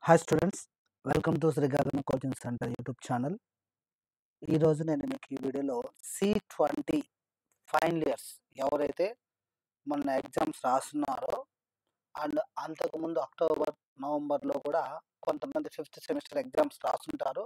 Hi students, welcome to Srigagana coaching centre YouTube channel. ఈరోజు నేను మీకు ఈ వీడియోలో C20 ఫైనల్ ఇయర్స్ ఎవరైతే మొన్న ఎగ్జామ్స్ రాస్తున్నారో అండ్ అంతకుముందు అక్టోబర్ నవంబర్లో కూడా కొంతమంది 5th సెమిస్టర్ ఎగ్జామ్స్ రాస్తుంటారు.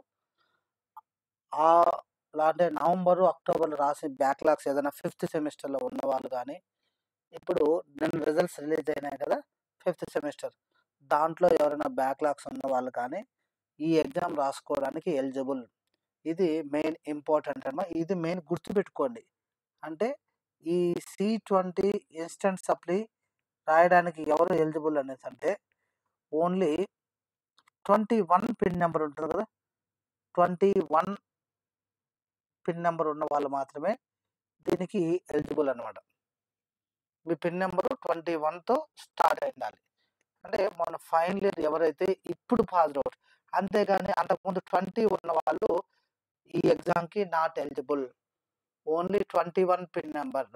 అంటే నవంబరు అక్టోబర్లో రాసి బ్యాక్లాగ్స్ ఏదైనా 5th సెమిస్టర్లో ఉన్నవాళ్ళు కానీ, ఇప్పుడు నేను రిజల్ట్స్ రిలీజ్ అయినాయి కదా 5th సెమిస్టర్, దాంట్లో ఎవరైనా బ్యాక్లాగ్స్ ఉన్న వాళ్ళు కానీ ఈ ఎగ్జామ్ రాసుకోవడానికి ఎలిజిబుల్. ఇది మెయిన్ ఇంపార్టెంట్ అన్నమాట. ఇది మెయిన్ గుర్తుపెట్టుకోండి. అంటే ఈ C20 ఇన్స్టెంట్ సప్లీ రాయడానికి ఎవరు ఎలిజిబుల్ అనేసి అంటే ఓన్లీ 21 పిన్ నెంబర్ ఉంటుంది కదా, 21 పిన్ నెంబర్ ఉన్న వాళ్ళు మాత్రమే దీనికి ఎలిజిబుల్ అనమాట. మీ పిన్ నెంబరు 21తో స్టార్ట్ అయి ఉండాలి. అంటే మన ఫైనల్ ఇయర్ ఎవరైతే ఇప్పుడు పాస్ అవుట్, అంతేగాని అంతకుముందు 20 ఉన్న వాళ్ళు ఈ ఎగ్జామ్కి not eligible. Only 21 pin number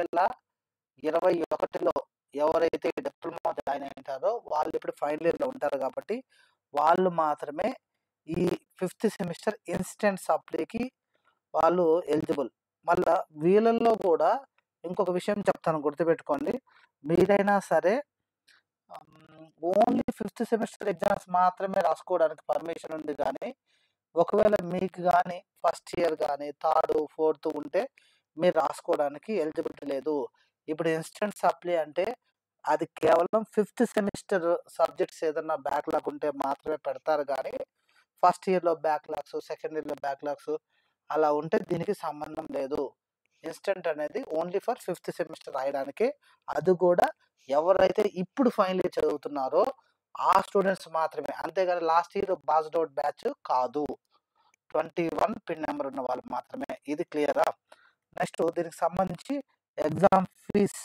2021లో ఎవరైతే డిప్లొమా జాయిన్ అయింటారో వాళ్ళు ఇప్పుడు ఫైనల్ ఇయర్లో ఉంటారు కాబట్టి వాళ్ళు మాత్రమే ఈ 5th సెమిస్టర్ ఇన్స్టెంట్ సప్లీకి వాళ్ళు ఎలిజిబుల్. మళ్ళీ వీళ్ళల్లో కూడా ఇంకొక విషయం చెప్తాను, గుర్తుపెట్టుకోండి. మీరైనా సరే ఓన్లీ 5th సెమిస్టర్ ఎగ్జామ్స్ మాత్రమే రాసుకోవడానికి పర్మిషన్ ఉంది, కానీ ఒకవేళ మీకు కానీ ఫస్ట్ ఇయర్ కానీ 3rd 4th ఉంటే మీరు రాసుకోవడానికి ఎలిజిబిలిటీ లేదు. ఇప్పుడు ఇన్స్టెంట్ సప్లీ అంటే అది కేవలం 5th సెమిస్టర్ సబ్జెక్ట్స్ ఏదన్నా బ్యాక్లాగ్ ఉంటే మాత్రమే పెడతారు, కానీ ఫస్ట్ ఇయర్లో బ్యాక్లాగ్స్, సెకండ్ ఇయర్లో బ్యాక్లాగ్స్ అలా ఉంటే దీనికి సంబంధం లేదు. ఇన్స్టెంట్ అనేది ఓన్లీ ఫర్ 5th సెమిస్టర్ రాయడానికే, అది కూడా ఎవరైతే ఇప్పుడు ఫైనల్ ఇయర్ చదువుతున్నారో ఆ స్టూడెంట్స్ మాత్రమే, అంతేగాని last year passed out batch కాదు. 21 పిన్ నెంబర్ ఉన్న వాళ్ళు మాత్రమే. ఇది క్లియరా? నెక్స్ట్ దీనికి సంబంధించి ఎగ్జామ్ ఫీజ్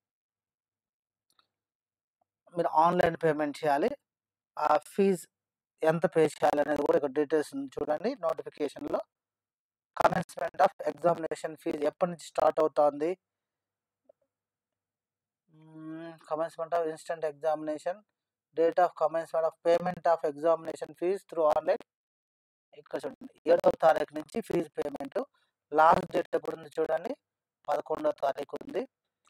మీరు ఆన్లైన్ పేమెంట్ చేయాలి. ఆ ఫీజ్ ఎంత పే చేయాలి అనేది కూడా ఇక్కడ డీటెయిల్స్ చూడండి నోటిఫికేషన్లో. కమెన్స్మెంట్ ఆఫ్ ఎగ్జామినేషన్ ఫీజ్ ఎప్పటి నుంచి స్టార్ట్ అవుతుంది? Commencement of instant examination, date of commencement of payment of examination fees through online. ఇక్కడ చూడండి 7వ తారీఖు నుంచి ఫీజు పేమెంట్. లాస్ట్ డేట్ ఎప్పుడు ఉంది చూడండి, 11వ తారీఖు ఉంది.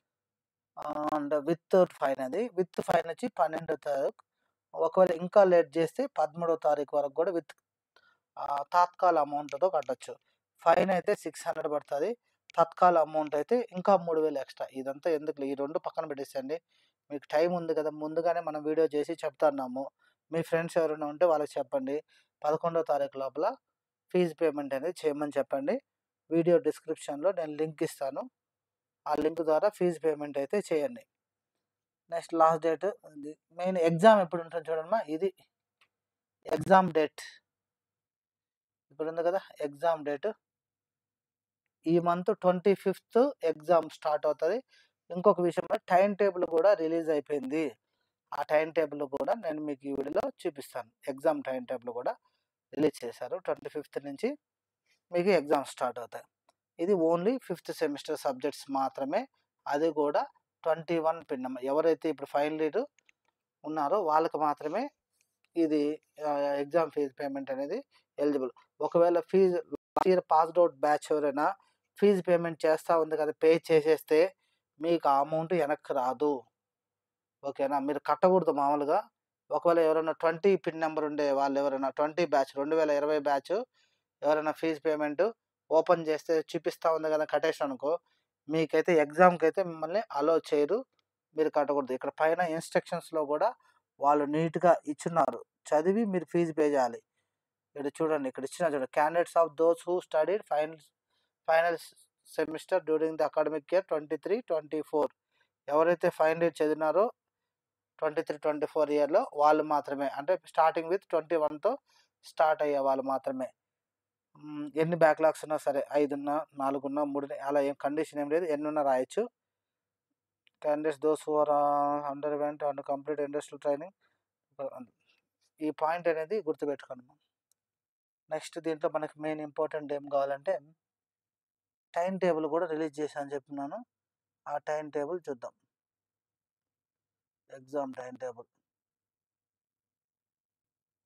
అండ్ విత్ ఫైన్, అది విత్ ఫైన్ వచ్చి 12వ తారీఖు. ఒకవేళ ఇంకా లేట్ చేస్తే 13వ తారీఖు వరకు కూడా విత్ తాత్కాల అమౌంట్తో కట్టచ్చు. ఫైన్ అయితే 600 పడుతుంది, తత్కాల అమౌంట్ అయితే ఇంకా 3000 ఎక్స్ట్రా. ఇదంతా ఎందుకు, ఈ రెండు పక్కన పెట్టేసండి. మీకు టైం ఉంది కదా, ముందుగానే మనం వీడియో చేసి చెప్తున్నాము. మీ ఫ్రెండ్స్ ఎవరైనా ఉంటే వాళ్ళకి చెప్పండి, 11వ తారీఖు లోపల ఫీజు పేమెంట్ అనేది చేయమని చెప్పండి. వీడియో డిస్క్రిప్షన్లో నేను లింక్ ఇస్తాను, ఆ లింక్ ద్వారా ఫీజు పేమెంట్ అయితే చేయండి. Next last date, main exam ఎప్పుడు ఉంటుంది చూడమ్మా, ఇది ఎగ్జామ్ డేట్ ఇప్పుడు ఉంది కదా. ఎగ్జామ్ డేట్ ఈ మంత్ 25th ఎగ్జామ్ స్టార్ట్ అవుతుంది. ఇంకొక విషయం, టైం టేబుల్ కూడా రిలీజ్ అయిపోయింది. ఆ టైం టేబుల్ కూడా నేను మీకు ఈ వీడియోలో చూపిస్తాను. ఎగ్జామ్ టైం టేబుల్ కూడా రిలీజ్ చేశారు. 25th నుంచి మీకు ఎగ్జామ్ స్టార్ట్ అవుతాయి. ఇది ఓన్లీ 5th సెమిస్టర్ సబ్జెక్ట్స్ మాత్రమే, అది కూడా 21 పిన్ నెంబర్ ఎవరైతే ఇప్పుడు ఫైనల్ ఇయర్ ఉన్నారో వాళ్ళకి మాత్రమే ఇది ఎగ్జామ్ ఫీజు పేమెంట్ అనేది ఎలిజిబుల్. ఒకవేళ fees last year passed out batch ఎవరైనా ఫీజు పేమెంట్ చేస్తూ ఉంది కదా, పే చేసేస్తే మీకు ఆ అమౌంట్ వెనక్కి రాదు. ఓకేనా? మీరు కట్టకూడదు మామూలుగా. ఒకవేళ ఎవరైనా 20 పిన్ నెంబర్ ఉండే వాళ్ళు ఎవరైనా 20 బ్యాచ్ 2020 బ్యాచ్ ఎవరైనా ఫీజు పేమెంట్ ఓపెన్ చేస్తే చూపిస్తూ ఉంది కదా, కట్టేసాను అనుకో, మీకైతే ఎగ్జామ్కి అయితే మిమ్మల్ని అలో చేయరు, మీరు కట్టకూడదు. ఇక్కడ పైన ఇన్స్ట్రక్షన్స్లో కూడా వాళ్ళు నీట్గా ఇచ్చున్నారు, చదివి మీరు ఫీజు పే చేయాలి. ఇక్కడ చూడండి, ఇక్కడ ఇచ్చిన చూడండి, candidates of those who studied final semester during the academic year 23-24 ఎవరైతే ఫైనల్ ఇయర్ చదివినారో 23-24 ఇయర్లో వాళ్ళు మాత్రమే, అంటే స్టార్టింగ్ విత్ 21తో స్టార్ట్ అయ్యే వాళ్ళు మాత్రమే. ఎన్ని బ్యాక్లాగ్స్ ఉన్నా సరే, 5 ఉన్నా 4 ఉన్నా 3 అలా ఏం కండిషన్ ఏం లేదు, ఎన్ని ఉన్నా రాయొచ్చు. Candidates those who are underwent and complete industrial training, ఈ పాయింట్ అనేది గుర్తుపెట్టుకోండి. నెక్స్ట్ దీంట్లో మనకి మెయిన్ ఇంపార్టెంట్ ఏం కావాలంటే టైం టేబుల్ కూడా రిలీజ్ చేశాను చెప్తున్నాను. ఆ టైం టేబుల్ చూద్దాం. ఎగ్జామ్ టైం టేబుల్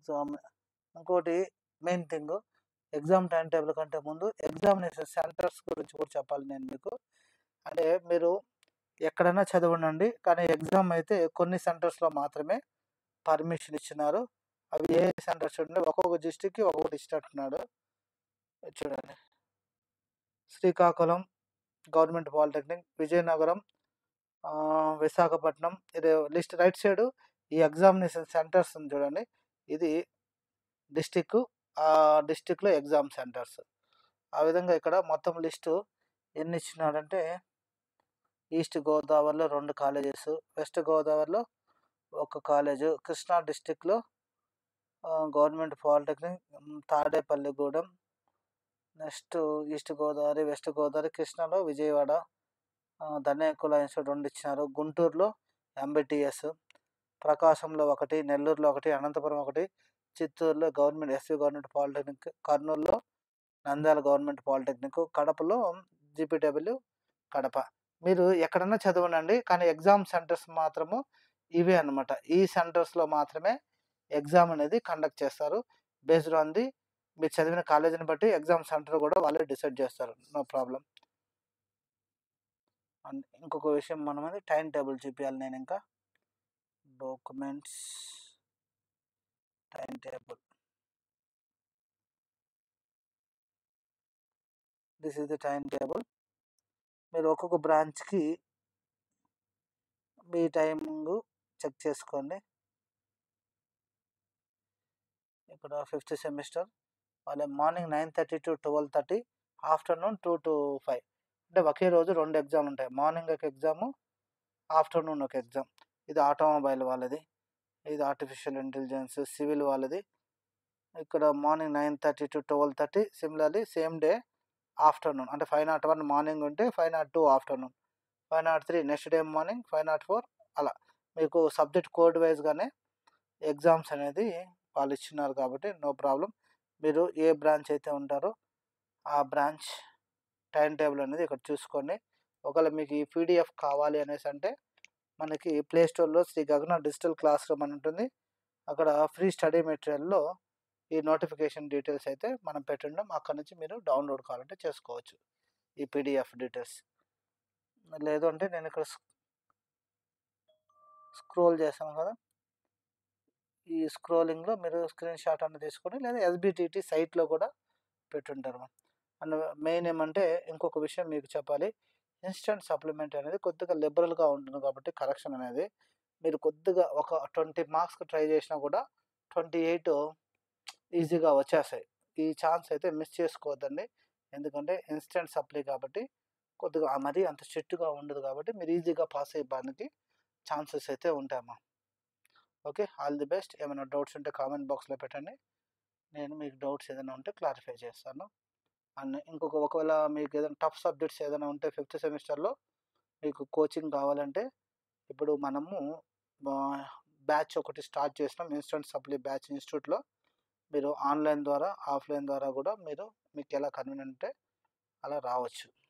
ఎగ్జామ్ ఇంకోటి main thing, exam time table కంటే ముందు ఎగ్జామినేషన్ సెంటర్స్ గురించి కూడా చెప్పాలి నేను మీకు. అంటే మీరు ఎక్కడైనా చదవండి, కానీ ఎగ్జామ్ అయితే కొన్ని సెంటర్స్లో మాత్రమే పర్మిషన్ ఇచ్చినారు. అవి ఏ సెంటర్స్ ఉంటే ఒక్కొక్క డిస్టిక్కి ఒక్కొక్కటి ఇచ్చినట్టున్నాడు. చూడండి, శ్రీకాకుళం గవర్నమెంట్ పాలిటెక్నిక్, విజయనగరం, విశాఖపట్నం, ఇది లిస్ట్ రైట్ సైడ్ ఈ ఎగ్జామినేషన్ సెంటర్స్ ఉంది చూడండి, ఇది డిస్టిక్, ఆ డిస్టిక్లో ఎగ్జామ్ సెంటర్స్. ఆ విధంగా ఇక్కడ మొత్తం లిస్టు ఎన్ని ఇచ్చినాడంటే, ఈస్ట్ గోదావరిలో 2 కాలేజెస్, వెస్ట్ గోదావరిలో 1 కాలేజు, కృష్ణా డిస్టిక్లో government polytechnic, Tadepalligudem, next east Godavari, west Godavari, కృష్ణాలో విజయవాడ, ధన్యకుల ఇన్స్టిట్యూట్ 2 ఇచ్చినారు, గుంటూరులో ఎంబీటీఎస్, ప్రకాశంలో 1, నెల్లూరులో 1, అనంతపురం 1, చిత్తూరులో గవర్నమెంట్ ఎస్వి గవర్నమెంట్ పాలిటెక్నిక్, కర్నూలులో నంద్యాల గవర్నమెంట్ పాలిటెక్నిక్, కడపలో జీపీడబ్ల్యూ కడప. మీరు ఎక్కడన్నా చదవనండి, కానీ ఎగ్జామ్ సెంటర్స్ మాత్రము ఇవే అన్నమాట. ఈ సెంటర్స్లో మాత్రమే ఎగ్జామ్ అనేది కండక్ట్ చేస్తారు. బేస్డ్ ఆన్ ది మీరు చదివిన కాలేజీని బట్టి ఎగ్జామ్ సెంటర్ కూడా వాళ్ళే డిసైడ్ చేస్తారు, నో ప్రాబ్లం. అండ్ ఇంకొక విషయం, మనం అది టైం టేబుల్ చూపించాలి. నేను ఇంకా documents time table, this is the time table. మీరు ఒక్కొక్క బ్రాంచ్కి మీ టైమింగ్ చెక్ చేసుకోండి. ఇక్కడ 5th సెమిస్టర్ వాళ్ళ మార్నింగ్ 9:30 to 12:30, ఆఫ్టర్నూన్ 2 to 5. అంటే ఒకే రోజు 2 ఎగ్జామ్లు ఉంటాయి, మార్నింగ్ ఒక ఎగ్జాము, ఆఫ్టర్నూన్ ఒక ఎగ్జామ్. ఇది ఆటోమొబైల్ వాళ్ళది, ఇది ఆర్టిఫిషియల్ ఇంటెలిజెన్స్, సివిల్ వాళ్ళది. ఇక్కడ morning 9:30 to 12:30, similarly same day afternoon, అంటే 501 మార్నింగ్ ఉంటే 502 ఆఫ్టర్నూన్, 503 నెక్స్ట్ డే మార్నింగ్, 504 అలా మీకు సబ్జెక్ట్ కోడ్ వైజ్గానే ఎగ్జామ్స్ అనేది వాళ్ళు ఇచ్చినారు కాబట్టి నో ప్రాబ్లం. మీరు ఏ బ్రాంచ్ అయితే ఉంటారో ఆ బ్రాంచ్ టైం టేబుల్ అనేది ఇక్కడ చూసుకోండి. ఒకవేళ మీకు ఈ పీడిఎఫ్ కావాలి అనేసి అంటే మనకి ప్లే స్టోర్లో శ్రీ గగన డిజిటల్ క్లాస్ రూమ్ అని ఉంటుంది. అక్కడ ఫ్రీ స్టడీ మెటీరియల్లో ఈ నోటిఫికేషన్ డీటెయిల్స్ అయితే మనం పెట్టుండం, అక్కడ నుంచి మీరు డౌన్లోడ్ కావాలంటే చేసుకోవచ్చు ఈ పీడిఎఫ్ డీటెయిల్స్. లేదు అంటే నేను ఇక్కడ స్క్రోల్ చేస్తాను కదా, ఈ స్క్రోలింగ్లో మీరు స్క్రీన్ షాట్ అన్న తీసుకొని, లేదా ఎస్బిటిటి సైట్లో కూడా పెట్టుంటారు. అండ్ మెయిన్ ఏమంటే ఇంకొక విషయం మీకు చెప్పాలి, ఇన్స్టెంట్ సప్లిమెంట్ అనేది కొద్దిగా లిబరల్గా ఉంటుంది కాబట్టి కరెక్షన్ అనేది మీరు కొద్దిగా ఒక 20 మార్క్స్కి ట్రై చేసినా కూడా 28 ఈజీగా వచ్చేస్తాయి. ఈ ఛాన్స్ అయితే మిస్ చేసుకోవద్దండి, ఎందుకంటే ఇన్స్టెంట్ సప్లీ కాబట్టి కొద్దిగా మరీ అంత స్ట్రిక్ట్గా ఉండదు కాబట్టి మీరు ఈజీగా పాస్ అయ్యడానికి ఛాన్సెస్ అయితే ఉంటాయమ్మా. Okay, all the best. ఏమైనా డౌట్స్ ఉంటే కామెంట్ బాక్స్లో పెట్టండి, నేను మీకు డౌట్స్ ఏదైనా ఉంటే క్లారిఫై చేస్తాను. అండ్ ఒకవేళ మీకు ఏదైనా టఫ్ సబ్జెక్ట్స్ ఏదైనా ఉంటే 5th సెమిస్టర్లో మీకు కోచింగ్ కావాలంటే ఇప్పుడు మనము బ్యాచ్ ఒకటి స్టార్ట్ చేసినాం, ఇన్స్టెంట్ సప్లీ బ్యాచ్ ఇన్స్టిట్యూట్లో. మీరు ఆన్లైన్ ద్వారా ఆఫ్లైన్ ద్వారా కూడా మీకు ఎలా కన్వీనియంట్ అంటే అలా రావచ్చు.